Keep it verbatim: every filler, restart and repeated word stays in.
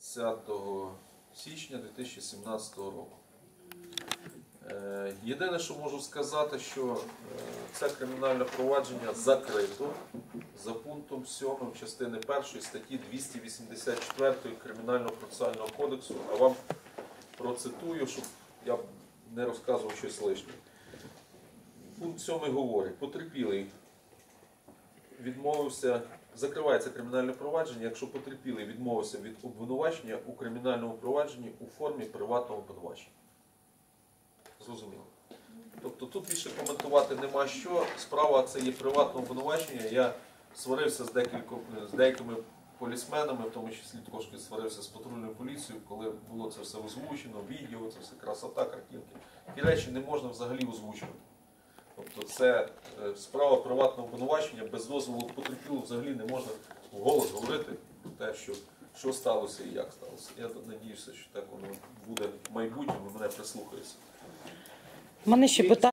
двадцятого січня дві тисячі сімнадцятого року. Єдине, що можу сказати, що це кримінальне провадження закрито за пунктом сьомим частини першої статті двісті вісімдесят четвертої Кримінального процесуального кодексу, а вам процитую, щоб я не розказував щось лишнє. Пункт сьомий говорить: потерпілий відмовився, закривається кримінальне провадження, якщо потерпілий відмовився від обвинувачення у кримінальному провадженні у формі приватного обвинувачення. Зрозуміло. Тобто тут більше коментувати нема що. Справа це є приватне обвинувачення. Я сварився з, декілько, з деякими полісменами, в тому числі трошки сварився з патрульною поліцією, коли було це все озвучено, відео, це все красота, картинки. Ті речі не можна взагалі озвучувати. Тобто це справа приватного обвинувачення, без дозволу потерпілого взагалі не можна вголос говорити про те, що, що сталося і як сталося. Я сподіваюся, що так воно буде в майбутньому, мене прислухається. У мене ще питання.